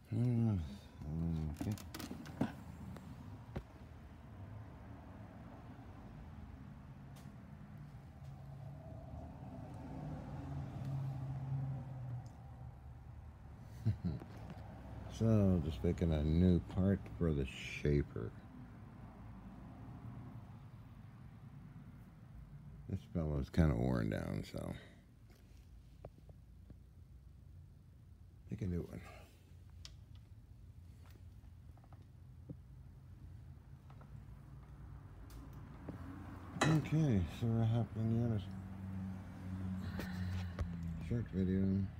Okay. So, just making a new part for the shaper. This fellow's kind of worn down, so make a new one. Okay, so we're happening unit. Short video.